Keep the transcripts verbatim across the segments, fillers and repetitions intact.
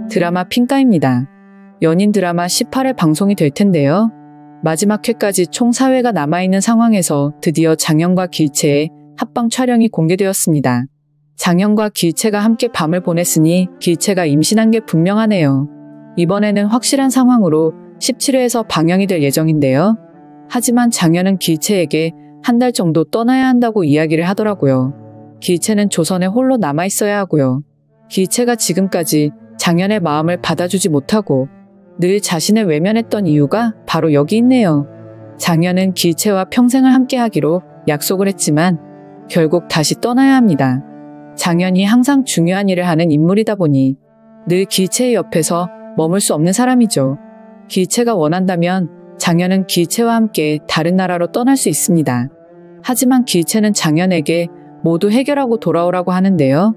드라마 핑가입니다. 연인 드라마 십팔 회 방송이 될 텐데요. 마지막 회까지 총 사 회가 남아있는 상황에서 드디어 장현과 길채의 합방 촬영이 공개되었습니다. 장현과 길채가 함께 밤을 보냈으니 길채가 임신한 게 분명하네요. 이번에는 확실한 상황으로 십칠 회에서 방영이 될 예정인데요. 하지만 장현은 길채에게 한 달 정도 떠나야 한다고 이야기를 하더라고요. 길채는 조선에 홀로 남아있어야 하고요. 길채가 지금까지 장현의 마음을 받아주지 못하고 늘 자신을 외면했던 이유가 바로 여기 있네요. 장현은 길채와 평생을 함께하기로 약속을 했지만 결국 다시 떠나야 합니다. 장현이 항상 중요한 일을 하는 인물이다 보니 늘 길채의 옆에서 머물 수 없는 사람이죠. 길채가 원한다면 장현은 길채와 함께 다른 나라로 떠날 수 있습니다. 하지만 길채는 장현에게 모두 해결하고 돌아오라고 하는데요.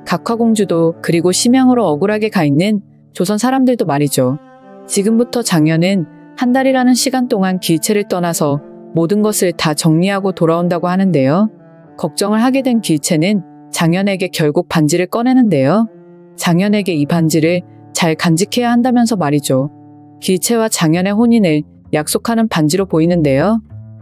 각화공주도 그리고 심양으로 억울하게 가 있는 조선 사람들도 말이죠. 지금부터 장현은 한 달이라는 시간 동안 길채를 떠나서 모든 것을 다 정리하고 돌아온다고 하는데요. 걱정을 하게 된 길채는 장현에게 결국 반지를 꺼내는데요. 장현에게 이 반지를 잘 간직해야 한다면서 말이죠. 길채와 장현의 혼인을 약속하는 반지로 보이는데요.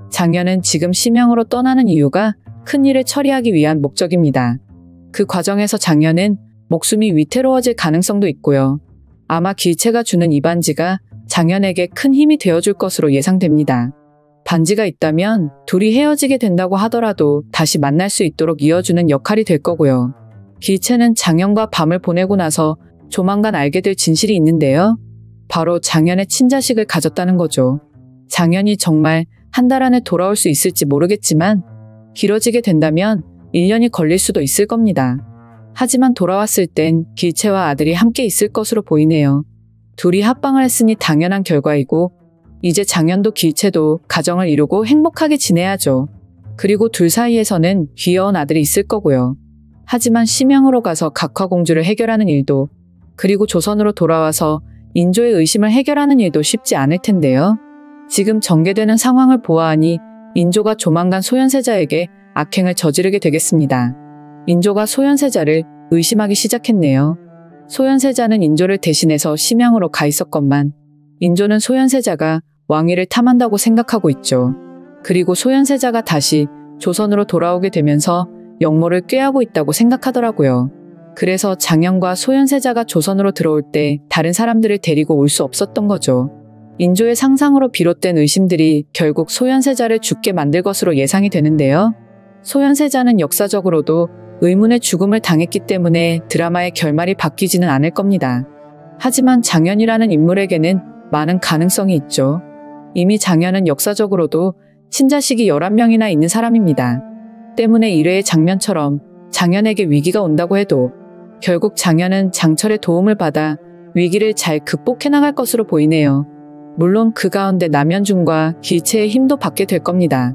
장현은 지금 심양으로 떠나는 이유가 큰 일을 처리하기 위한 목적입니다. 그 과정에서 장현은 목숨이 위태로워질 가능성도 있고요. 아마 길채가 주는 이 반지가 장현에게 큰 힘이 되어줄 것으로 예상됩니다. 반지가 있다면 둘이 헤어지게 된다고 하더라도 다시 만날 수 있도록 이어주는 역할이 될 거고요. 길채는 장현과 밤을 보내고 나서 조만간 알게 될 진실이 있는데요. 바로 장현의 친자식을 가졌다는 거죠. 장현이 정말 한 달 안에 돌아올 수 있을지 모르겠지만 길어지게 된다면 일 년이 걸릴 수도 있을 겁니다. 하지만 돌아왔을 땐 길채와 아들이 함께 있을 것으로 보이네요. 둘이 합방을 했으니 당연한 결과이고 이제 장현도 길채도 가정을 이루고 행복하게 지내야죠. 그리고 둘 사이에서는 귀여운 아들이 있을 거고요. 하지만 심양으로 가서 각화공주를 해결하는 일도 그리고 조선으로 돌아와서 인조의 의심을 해결하는 일도 쉽지 않을 텐데요. 지금 전개되는 상황을 보아하니 인조가 조만간 소현세자에게 악행을 저지르게 되겠습니다. 인조가 소현세자를 의심하기 시작했네요. 소현세자는 인조를 대신해서 심양으로 가 있었건만 인조는 소현세자가 왕위를 탐한다고 생각하고 있죠. 그리고 소현세자가 다시 조선으로 돌아오게 되면서 역모를 꾀하고 있다고 생각하더라고요. 그래서 장현과 소현세자가 조선으로 들어올 때 다른 사람들을 데리고 올 수 없었던 거죠. 인조의 상상으로 비롯된 의심들이 결국 소현세자를 죽게 만들 것으로 예상이 되는데요. 소현세자는 역사적으로도 의문의 죽음을 당했기 때문에 드라마의 결말이 바뀌지는 않을 겁니다. 하지만 장현이라는 인물에게는 많은 가능성이 있죠. 이미 장현은 역사적으로도 친자식이 열한 명이나 있는 사람입니다. 때문에 일 회의 장면처럼 장현에게 위기가 온다고 해도 결국 장현은 장철의 도움을 받아 위기를 잘 극복해 나갈 것으로 보이네요. 물론 그 가운데 남현중과 길채의 힘도 받게 될 겁니다.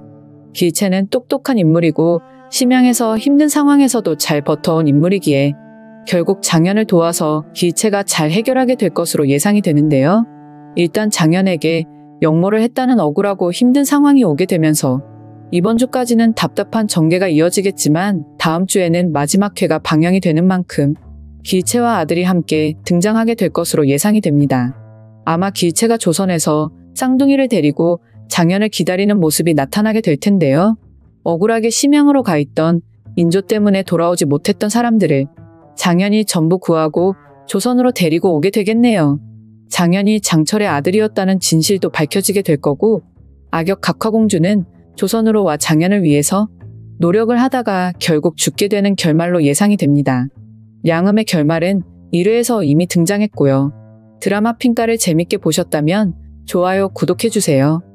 길채는 똑똑한 인물이고 심양에서 힘든 상황에서도 잘 버텨온 인물이기에 결국 장현을 도와서 길채가 잘 해결하게 될 것으로 예상이 되는데요. 일단 장현에게 역모를 했다는 억울하고 힘든 상황이 오게 되면서 이번 주까지는 답답한 전개가 이어지겠지만 다음 주에는 마지막 회가 방영이 되는 만큼 길채와 아들이 함께 등장하게 될 것으로 예상이 됩니다. 아마 길채가 조선에서 쌍둥이를 데리고 장현을 기다리는 모습이 나타나게 될 텐데요. 억울하게 심양으로 가 있던 인조 때문에 돌아오지 못했던 사람들을 장현이 전부 구하고 조선으로 데리고 오게 되겠네요. 장현이 장철의 아들이었다는 진실도 밝혀지게 될 거고 악역 각화공주는 조선으로 와 장현을 위해서 노력을 하다가 결국 죽게 되는 결말로 예상이 됩니다. 양음의 결말은 일 회에서 이미 등장했고요. 드라마 핑가를 재밌게 보셨다면 좋아요, 구독해주세요.